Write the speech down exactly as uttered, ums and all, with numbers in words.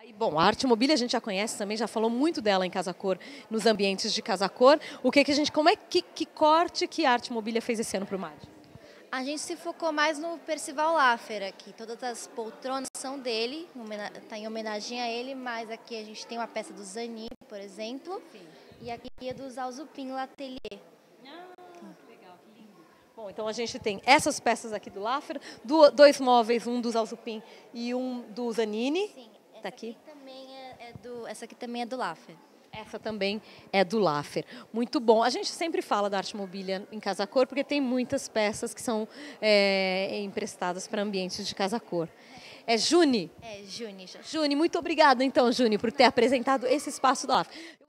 E, bom, a arte mobília a gente já conhece também, já falou muito dela em Casa Cor, nos ambientes de Casa Cor. O que que a gente, como é que, que corte que a arte mobília fez esse ano para o M A D? A gente se focou mais no Percival Laffer aqui. Todas as poltronas são dele, está em homenagem a ele, mas aqui a gente tem uma peça do Zanini, por exemplo, Sim. e aqui é do Zalzupin L'Atelier. Ah, legal, que lindo. Bom, então a gente tem essas peças aqui do Laffer, do, dois móveis, um do Zalzupin e um do Zanini. Sim, essa, tá aqui. aqui também é, é do, essa aqui também é do Laffer. Essa também é do Laffer. Muito bom. A gente sempre fala da arte mobília em Casa Cor, porque tem muitas peças que são é, emprestadas para ambientes de Casa Cor. É Juni? É, Juni. Juni, muito obrigada, então, Juni, por ter apresentado esse espaço do Laffer.